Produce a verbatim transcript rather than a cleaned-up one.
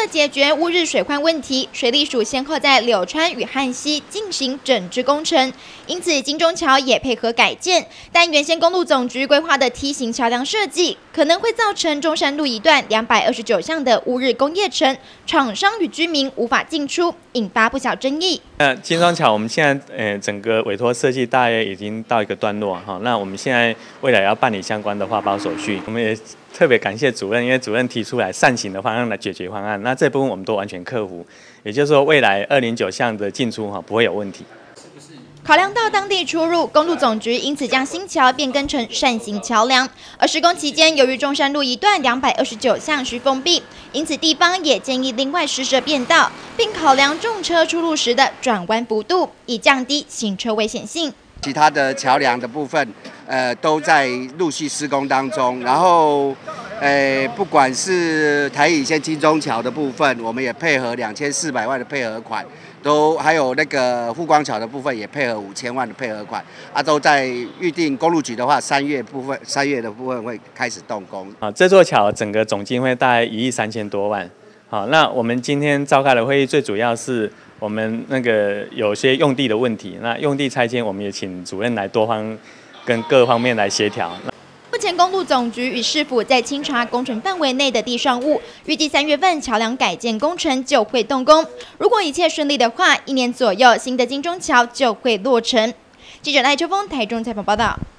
了解决乌日水患问题，水利署先后在柳川与旱溪进行整治工程，因此金钟桥也配合改建。但原先公路总局规划的梯形桥梁设计，可能会造成中山路一段两百二十九巷的乌日工业城，厂商与居民无法进出，引发不小争议。 那金钟桥我们现在呃整个委托设计大约已经到一个段落哈，那我们现在未来要办理相关的发包手续，我们也特别感谢主任，因为主任提出来善行的方案来解决方案，那这部分我们都完全克服，也就是说未来二零九巷的进出哈不会有问题。 考量到当地出入，公路总局因此将新桥变更成扇形桥梁。而施工期间，由于中山路一段两百二十九巷需封闭，因此地方也建议另外施设便道，并考量重车出入时的转弯幅度，以降低行车危险性。 其他的桥梁的部分，呃，都在陆续施工当中。然后，呃，不管是台乙线金钟桥的部分，我们也配合两千四百万的配合款，都还有那个富光桥的部分也配合五千万的配合款，啊，都在预定公路局的话，三月部分三月的部分会开始动工。 啊，这座桥整个总经费大概一亿三千多万。好，那我们今天召开的会议，最主要是我们那个有些用地的问题，那用地拆迁，我们也请主任来多方跟各方面来协调。 目前公路总局与市府在清查工程范围内的地上物，预计三月份桥梁改建工程就会动工。如果一切顺利的话，一年左右新的金钟桥就会落成。记者赖秋峰台中采访报道。